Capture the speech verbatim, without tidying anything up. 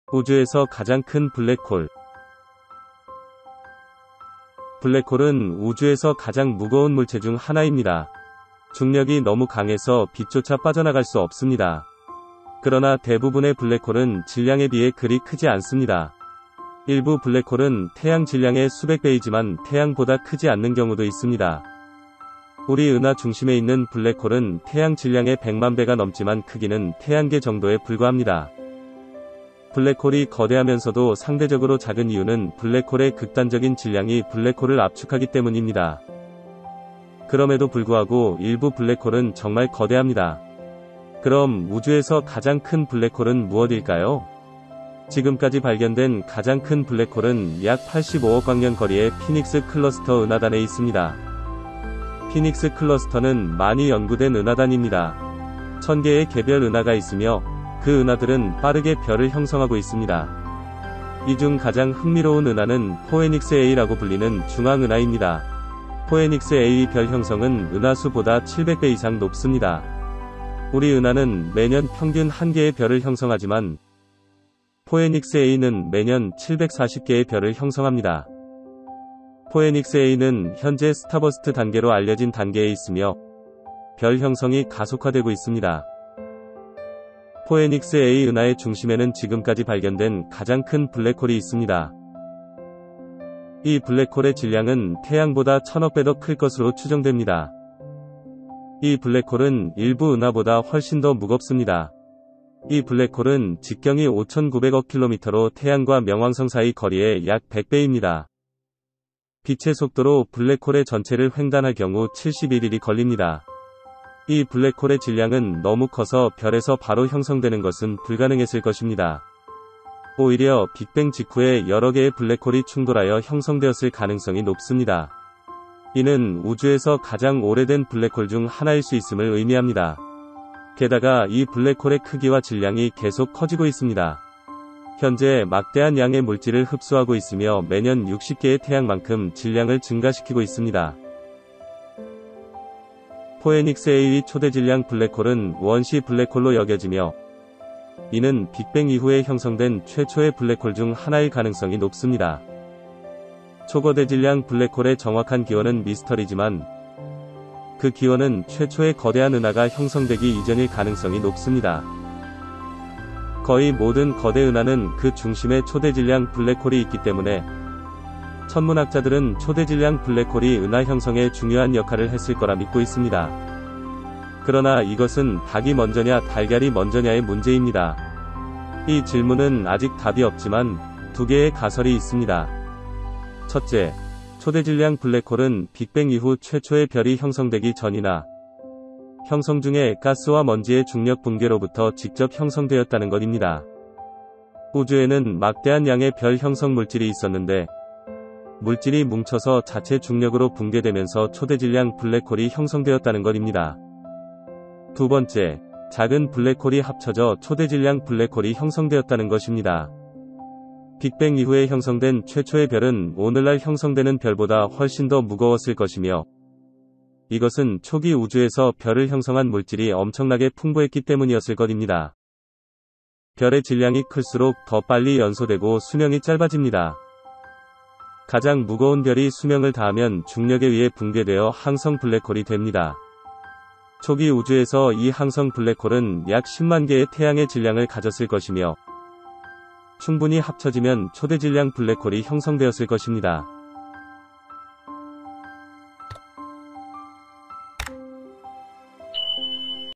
우주에서 가장 큰 블랙홀. 블랙홀은 우주에서 가장 무거운 물체 중 하나입니다. 중력이 너무 강해서 빛조차 빠져나갈 수 없습니다. 그러나 대부분의 블랙홀은 질량에 비해 그리 크지 않습니다. 일부 블랙홀은 태양 질량의 수백 배이지만 태양보다 크지 않는 경우도 있습니다. 우리 은하 중심에 있는 블랙홀은 태양 질량의 백만 배가 넘지만 크기는 태양계 정도에 불과합니다. 블랙홀이 거대하면서도 상대적으로 작은 이유는 블랙홀의 극단적인 질량이 블랙홀을 압축하기 때문입니다. 그럼에도 불구하고 일부 블랙홀은 정말 거대합니다. 그럼 우주에서 가장 큰 블랙홀은 무엇일까요? 지금까지 발견된 가장 큰 블랙홀은 약 팔십오억 광년 거리의 피닉스 클러스터 은하단에 있습니다. 피닉스 클러스터는 많이 연구된 은하단입니다. 천 개의 개별 은하가 있으며 그 은하들은 빠르게 별을 형성하고 있습니다. 이 중 가장 흥미로운 은하는 포에닉스 A라고 불리는 중앙은하입니다. 포에닉스 A 별 형성은 은하수보다 칠백 배 이상 높습니다. 우리 은하는 매년 평균 한 개의 별을 형성하지만 포에닉스 A는 매년 칠백사십 개의 별을 형성합니다. 포에닉스 A는 현재 스타버스트 단계로 알려진 단계에 있으며 별 형성이 가속화되고 있습니다. 포에닉스 A 은하의 중심에는 지금까지 발견된 가장 큰 블랙홀이 있습니다. 이 블랙홀의 질량은 태양보다 천억 배 더 클 것으로 추정됩니다. 이 블랙홀은 일부 은하보다 훨씬 더 무겁습니다. 이 블랙홀은 직경이 오천구백억 킬로미터로 태양과 명왕성 사이 거리의 약 백 배입니다. 빛의 속도로 블랙홀의 전체를 횡단할 경우 칠십일 일이 걸립니다. 이 블랙홀의 질량은 너무 커서 별에서 바로 형성되는 것은 불가능했을 것입니다. 오히려 빅뱅 직후에 여러 개의 블랙홀이 충돌하여 형성되었을 가능성이 높습니다. 이는 우주에서 가장 오래된 블랙홀 중 하나일 수 있음을 의미합니다. 게다가 이 블랙홀의 크기와 질량이 계속 커지고 있습니다. 현재 막대한 양의 물질을 흡수하고 있으며 매년 육십 개의 태양만큼 질량을 증가시키고 있습니다. 포에닉스 A의 초대 질량 블랙홀은 원시 블랙홀로 여겨지며 이는 빅뱅 이후에 형성된 최초의 블랙홀 중 하나일 가능성이 높습니다. 초거대 질량 블랙홀의 정확한 기원은 미스터리지만 그 기원은 최초의 거대한 은하가 형성되기 이전일 가능성이 높습니다. 거의 모든 거대 은하는 그 중심에 초대 질량 블랙홀이 있기 때문에 천문학자들은 초대 질량 블랙홀이 은하 형성에 중요한 역할을 했을 거라 믿고 있습니다. 그러나 이것은 닭이 먼저냐 달걀이 먼저냐의 문제입니다. 이 질문은 아직 답이 없지만 두 개의 가설이 있습니다. 첫째, 초대 질량 블랙홀은 빅뱅 이후 최초의 별이 형성되기 전이나 형성 중에 가스와 먼지의 중력 붕괴로부터 직접 형성되었다는 것입니다. 우주에는 막대한 양의 별 형성 물질이 있었는데 물질이 뭉쳐서 자체 중력으로 붕괴되면서 초대 질량 블랙홀이 형성되었다는 것입니다. 두 번째, 작은 블랙홀이 합쳐져 초대 질량 블랙홀이 형성되었다는 것입니다. 빅뱅 이후에 형성된 최초의 별은 오늘날 형성되는 별보다 훨씬 더 무거웠을 것이며 이것은 초기 우주에서 별을 형성한 물질이 엄청나게 풍부했기 때문이었을 것입니다. 별의 질량이 클수록 더 빨리 연소되고 수명이 짧아집니다. 가장 무거운 별이 수명을 다하면 중력에 의해 붕괴되어 항성 블랙홀이 됩니다. 초기 우주에서 이 항성 블랙홀은 약 십만 개의 태양의 질량을 가졌을 것이며 충분히 합쳐지면 초대 질량 블랙홀이 형성되었을 것입니다.